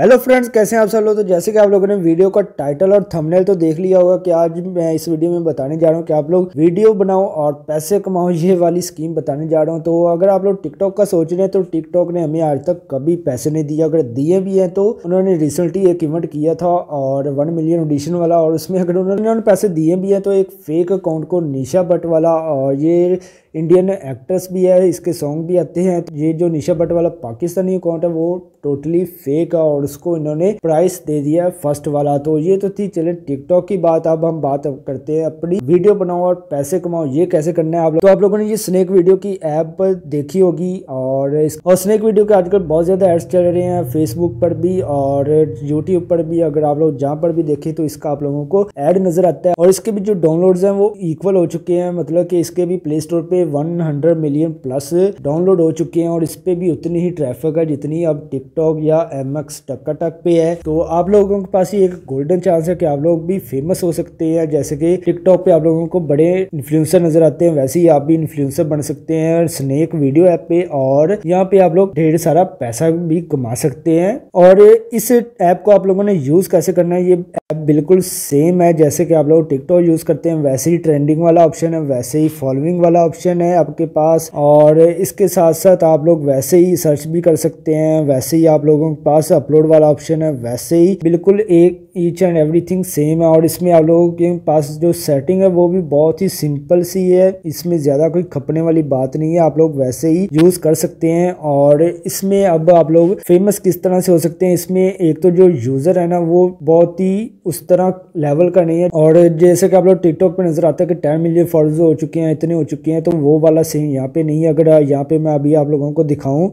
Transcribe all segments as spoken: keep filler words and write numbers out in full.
Hello friends, कैसे हैं आप सब लोग। तो जैसे कि आप लोगों ने वीडियो का टाइटल और थंबनेल तो देख लिया होगा कि आज मैं इस वीडियो में बताने जा रहा हूं कि आप लोग वीडियो बनाओ और पैसे कमाओ, ये वाली स्कीम बताने जा रहा हूं। तो अगर आप लोग टिकटॉक का सोच रहे हैं तो टिकटॉक ने हमें आज तक कभी पैसे नहीं दिए। अगर दिए भी हैं तो उन्होंने रिसेंटली एक इवेंट किया था और वन मिलियन ऑडिशन वाला, और उसमें अगर उन्होंने पैसे दिए भी हैं तो एक फेक अकाउंट को निशा भट्ट वाला, और ये इंडियन एक्ट्रेस भी है, इसके सॉन्ग भी आते हैं। ये जो निशा भट्ट वाला पाकिस्तानी अकाउंट है वो टोटली फेक है और उसको इन्होंने प्राइस दे दिया फर्स्ट वाला। तो ये तो थी चले टिकटॉक की बात। अब हम बात करते हैं अपनी वीडियो बनाओ और पैसे कमाओ, ये कैसे करना है आप लोग। तो आप लोगों ने ये स्नेक वीडियो की ऐप देखी होगी, और इस और स्नेक वीडियो के आजकल बहुत ज्यादा एड्स चल रहे हैं फेसबुक पर भी और यूट्यूब पर भी। अगर आप लोग जहाँ पर भी देखें तो इसका आप लोगों को एड नजर आता है, और इसके भी जो डाउनलोड्स हैं वो इक्वल हो चुके हैं। मतलब कि इसके भी प्ले स्टोर पे सौ मिलियन प्लस डाउनलोड हो चुके हैं, और इस पे भी उतनी ही ट्रैफिक है जितनी अब टिकटॉक या एम एक्स टक पे है। तो आप लोगों के पास ही एक गोल्डन चांस है कि आप लोग भी फेमस हो सकते हैं। जैसे कि टिकटॉक पे आप लोगों को बड़े इन्फ्लुएंसर नजर आते हैं, वैसे ही आप भी इन्फ्लुएंसर बन सकते हैं स्नेक वीडियो ऐप पे, और यहाँ पे आप लोग ढेर सारा पैसा भी कमा सकते हैं। और इस ऐप को आप लोगों ने यूज कैसे करना है, ये ऐप बिल्कुल सेम है जैसे कि आप लोग टिकटॉक यूज करते हैं, वैसे ही ट्रेंडिंग वाला ऑप्शन है, वैसे ही फॉलोइंग वाला ऑप्शन है आपके पास, और इसके साथ साथ आप लोग वैसे ही सर्च भी कर सकते हैं, वैसे ही आप लोगों के पास अपलोड वाला ऑप्शन है, वैसे ही बिल्कुल एक ईच एंड एवरीथिंग सेम है। और इसमें आप लोगों के पास जो सेटिंग है वो भी बहुत ही सिंपल सी है, इसमें ज्यादा कोई खपने वाली बात नहीं है, आप लोग वैसे ही यूज कर सकते हैं। और इसमें अब आप लोग फेमस किस तरह से हो सकते हैं, इसमें एक तो जो यूजर है ना वो बहुत ही उस तरह लेवल का नहीं है, और जैसे कि आप लोग टिकटॉक पे नजर आता है कि टेन मिलियन फॉलोअर्स हो चुके हैं, इतने हो चुके हैं, तो वो वाला सीन यहाँ पे नहीं है। अगर यहाँ पे मैं अभी आप लोगों को दिखाऊं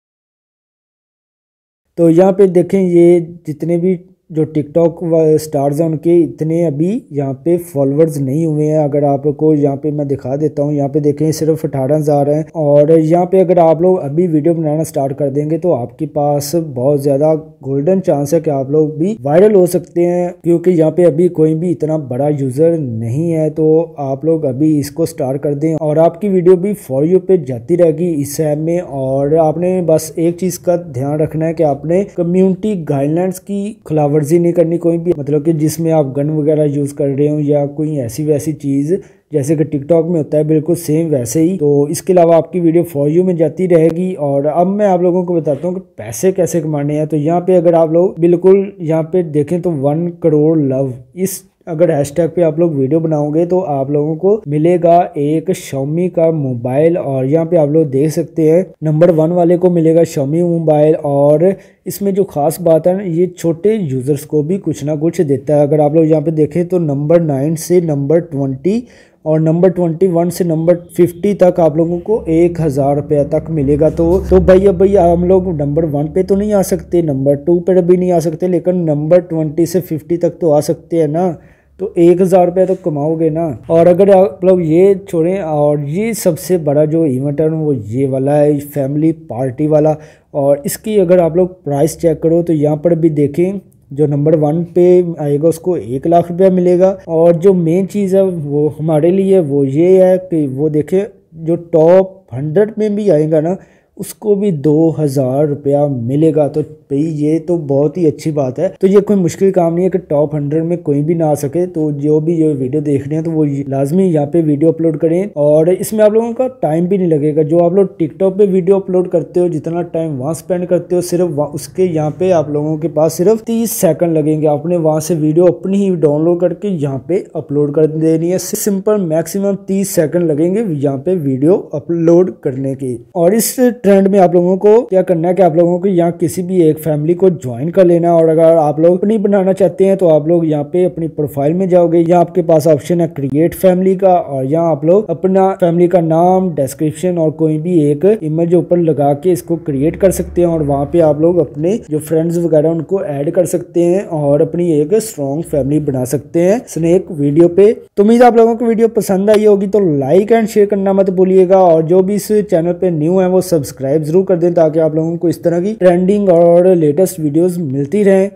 तो यहाँ पे देखें, ये जितने भी जो टिकटॉक स्टार्स हैं उनके इतने अभी यहाँ पे फॉलोअर्स नहीं हुए हैं। अगर आपको यहाँ पे मैं दिखा देता हूँ, यहाँ पे देखें सिर्फ अठारह हजार हैं। और यहाँ पे अगर आप लोग अभी वीडियो बनाना स्टार्ट कर देंगे तो आपके पास बहुत ज़्यादा गोल्डन चांस है कि आप लोग भी वायरल हो सकते हैं, क्योंकि यहाँ पे अभी कोई भी इतना बड़ा यूज़र नहीं है। तो आप लोग अभी इसको स्टार्ट कर दें और आपकी वीडियो भी फॉर यू पे जाती रहेगी इस ऐप में। और आपने बस एक चीज़ का ध्यान रखना है कि आपने कम्युनिटी गाइडलाइंस की खिलाफ वर्जी नहीं करनी कोई भी, मतलब कि जिसमें आप गन वगैरह यूज कर रहे हो या कोई ऐसी वैसी चीज जैसे कि टिकटॉक में होता है, बिल्कुल सेम वैसे ही। तो इसके अलावा आपकी वीडियो फॉर यू में जाती रहेगी। और अब मैं आप लोगों को बताता हूँ कि पैसे कैसे कमाने हैं। तो यहाँ पे अगर आप लोग बिल्कुल यहाँ पे देखें तो वन करोड़ लव, इस अगर हैशटैग पे आप लोग वीडियो बनाओगे तो आप लोगों को मिलेगा एक Xiaomi का मोबाइल। और यहाँ पे आप लोग देख सकते हैं नंबर वन वाले को मिलेगा Xiaomi मोबाइल। और इसमें जो खास बात है ना, ये छोटे यूजर्स को भी कुछ ना कुछ देता है। अगर आप लोग यहाँ पे देखें तो नंबर नाइन से नंबर ट्वेंटी और नंबर ट्वेंटी वन से नंबर फिफ्टी तक आप लोगों को एक हजार रुपया तक मिलेगा। तो तो भैया भैया हम लोग नंबर वन पे तो नहीं आ सकते, नंबर टू पे भी नहीं आ सकते, लेकिन नंबर ट्वेंटी से फिफ्टी तक तो आ सकते हैं ना। तो एक हजार रुपया तो कमाओगे ना। और अगर आप लोग ये छोड़ें, और ये सबसे बड़ा जो इवेंट है वो ये वाला है, फैमिली पार्टी वाला। और इसकी अगर आप लोग प्राइस चेक करो तो यहाँ पर भी देखें, जो नंबर वन पे आएगा उसको एक लाख रुपया मिलेगा। और जो मेन चीज़ है वो हमारे लिए वो ये है कि वो देखें जो टॉप हंड्रेड में भी आएगा ना उसको भी दो हजार रुपया मिलेगा। तो भाई ये तो बहुत ही अच्छी बात है। तो ये कोई मुश्किल काम नहीं है कि टॉप हंड्रेड में कोई भी ना आ सके। तो जो भी ये वीडियो देख रहे हैं तो वो लाजमी यहाँ पे वीडियो अपलोड करें, और इसमें आप लोगों का टाइम भी नहीं लगेगा। जो आप लोग टिकटॉक पे वीडियो अपलोड करते हो, जितना टाइम वहाँ स्पेंड करते हो, सिर्फ उसके यहाँ पे आप लोगों के पास सिर्फ तीस सेकंड लगेंगे। आपने वहाँ से वीडियो अपनी ही डाउनलोड करके यहाँ पे अपलोड कर देनी है। सिंपल मैक्सिमम तीस सेकंड लगेंगे यहाँ पे वीडियो अपलोड करने की। और इस ट्रेंड में आप लोगों को क्या करना है कि आप लोगों को यहाँ किसी भी एक फैमिली को ज्वाइन कर लेना है। और अगर आप लोग अपनी बनाना चाहते हैं तो आप लोग यहाँ पे अपनी प्रोफाइल में जाओगे, यहाँ आपके पास ऑप्शन है क्रिएट फैमिली का, और यहाँ आप लोग अपना फैमिली का नाम, डिस्क्रिप्शन और कोई भी एक इमेज ऊपर लगा के इसको क्रिएट कर सकते हैं। और वहाँ पे आप लोग अपने जो फ्रेंड्स वगैरह उनको ऐड कर सकते हैं और अपनी एक स्ट्रॉन्ग फैमिली बना सकते हैं स्नेक वीडियो पे। तो उम्मीद आप लोगों को वीडियो पसंद आई होगी, तो लाइक एंड शेयर करना मत भूलिएगा। और जो भी इस चैनल पे न्यू है वो सब्सक्राइब जरूर कर दें ताकि आप लोगों को इस तरह की ट्रेंडिंग और लेटेस्ट वीडियोस मिलती रहें।